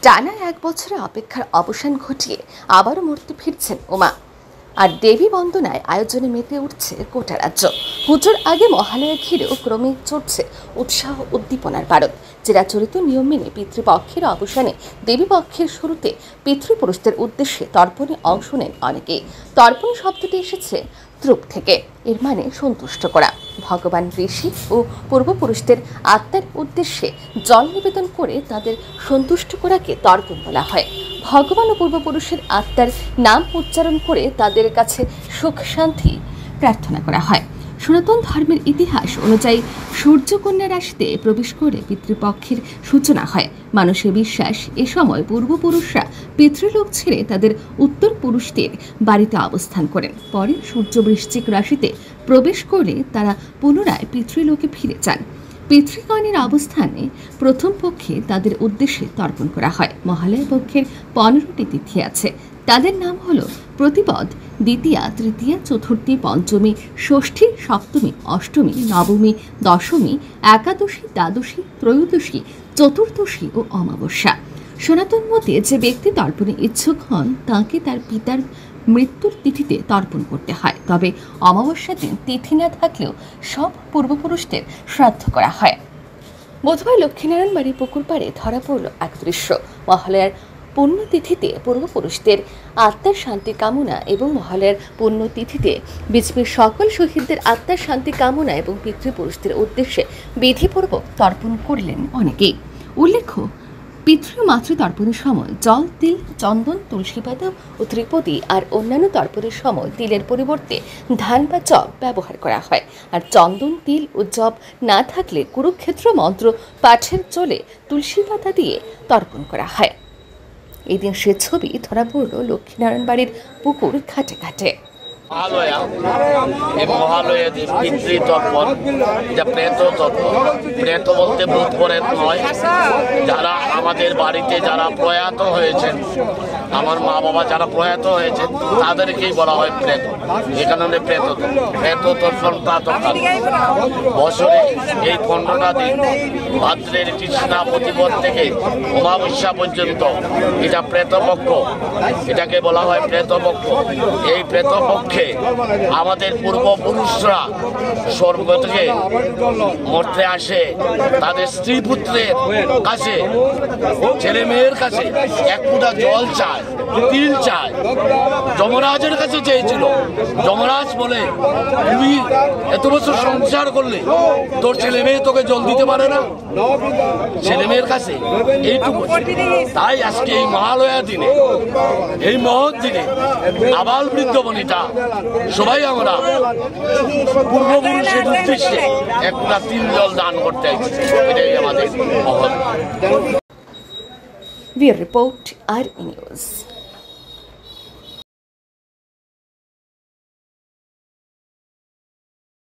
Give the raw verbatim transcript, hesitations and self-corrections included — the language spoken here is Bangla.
টানা এক বছরের অপেক্ষার অবসান ঘটিয়ে আবারও মূর্তি ফিরছেন উমা। আর দেবী বন্দনায় আয়োজনে মেতে উঠছে গোটা রাজ্য। পুজোর আগে মহালয়া ঘিরেও ক্রমে চড়ছে উৎসাহ উদ্দীপনার পারদ। চিরাচরিত নিয়ম মেনে পিতৃপক্ষের অবসানে দেবীপক্ষের শুরুতে পিতৃপুরুষদের উদ্দেশ্যে তর্পণে অংশ নেন অনেকেই। তর্পণ শব্দটি এসেছে ত্রুপ থেকে, এর মানে সন্তুষ্ট করা। ভগবান ঋষি ও পূর্বপুরুষদের আত্মার উদ্দেশ্যে জল নিবেদন করে তাদের সন্তুষ্ট করাকে তর্পণ বলা হয়। ভগবান ও পূর্বপুরুষের আত্মার নাম উচ্চারণ করে তাদের কাছে সুখ শান্তি প্রার্থনা করা হয়। সনাতন ধর্মের ইতিহাস অনুযায়ী সূর্যকন্যা রাশিতে প্রবেশ করে পিতৃপক্ষের সূচনা হয়। মানুষের বিশ্বাস এ সময় পূর্বপুরুষরা পিতৃলোক ছেড়ে তাদের উত্তর পুরুষদের বাড়িতে অবস্থান করেন। পরে সূর্য বৃশ্চিক রাশিতে প্রবেশ করলে তারা পুনরায় পিতৃলোকে ফিরে যান। পিতৃগণের অবস্থানে প্রথম পক্ষে তাদের উদ্দেশ্যে তর্পণ করা হয়। মহালয়া পক্ষের পনেরোটি তিথি আছে, তাদের নাম হলো প্রতিপদ, দ্বিতীয়া, তৃতীয়া, চতুর্থী, পঞ্চমী, ষষ্ঠী, সপ্তমী, অষ্টমী, নবমী, দশমী, একাদশী, দ্বাদশী, ত্রয়োদশী, চতুর্দশী ও অমাবস্যা। সনাতন মতে যে ব্যক্তি তর্পণে ইচ্ছুক হন তাকে তার পিতার মৃত্যুর তিথিতে তর্পণ করতে হয়। তবে অমাবস্যা দিন তিথি না থাকলেও সব পূর্বপুরুষদের শ্রাদ্ধ করা হয়। বুধবার লক্ষ্মীনারায়ণ বাড়ির পুকুর পাড়ে ধরা পড়ল এক দৃশ্য। মহালয়ার পুণ্যতিথিতে পূর্বপুরুষদের আত্মার শান্তি কামনা এবং মহালয়ার পুণ্যতিথিতে বিজেপির সকল শহীদদের আত্মার শান্তি কামনা এবং পিতৃপুরুষদের উদ্দেশ্যে বিধিপূর্বক তর্পণ করলেন অনেকেই। উল্লেখ্য, পিতৃ ও মাতৃ তর্পণের সময় জল, তিল, চন্দন, তুলসী পাতা ও ত্রিপদী আর অন্যান্য তর্পণের সময় তিলের পরিবর্তে ধান বা জব ব্যবহার করা হয়। আর চন্দন, তিল ও জব না থাকলে কুরুক্ষেত্র মন্ত্র পাঠের চলে তুলসী পাতা দিয়ে তর্পণ করা হয়। এই দিন সে ছবি ধরা পড়ল লক্ষ্মীনারায়ণ বাড়ির পুকুর ঘাটে ঘাটে। মহালয়া এই মহালয়া দিন পিতৃতর্পণ, এটা প্রেত তর্পণ। প্রেত বলতে ভূত প্রেত নয়, যারা আমাদের বাড়িতে যারা প্রয়াত হয়েছেন, আমার মা বাবা যারা প্রয়াত হয়েছেন তাদেরকেই বলা হয় প্রেত। এখানে প্রেত প্রেত তর্পণ প্রাতকাল। বছরে এই পনেরোটা দিন ভাদ্রের কৃষ্ণা প্রতিপদ থেকে অমাবস্যা পর্যন্ত এটা প্রেতপক্ষ, এটাকে বলা হয় প্রেতপক্ষ। এই প্রেতপক্ষ আমাদের পূর্বপুরুষরা স্বর্গ থেকে মরতে আসে, তাদের স্ত্রী পুত্রের কাছে, ছেলে মেয়ের কাছে এক ফুটা জল চায়, তিল চায়। যমরাজের কাছে চেয়েছিল। যমরাজ বলে, তুমি এত বছর সংসার করলে তোর ছেলে মেয়ে তোকে জল দিতে পারে না, ছেলে মেয়ের কাছে এইটুকু। তাই আজকে এই মহালয়া দিনে, এই মহৎ দিনে আবাল বৃদ্ধ বনিতা সবাই আমরা পূর্বপুরুষের উদ্দেশ্যে একটা তিন জল দান করতে চাইছি। এটাই আমাদের মহৎ। ব্যুরো রিপোর্ট, আর নিউজ।